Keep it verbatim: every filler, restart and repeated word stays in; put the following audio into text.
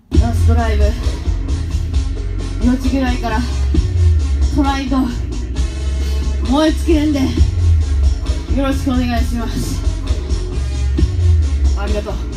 ラストライブよじぐらいからトライと燃え尽きるんでよろしくお願いします。ありがとう。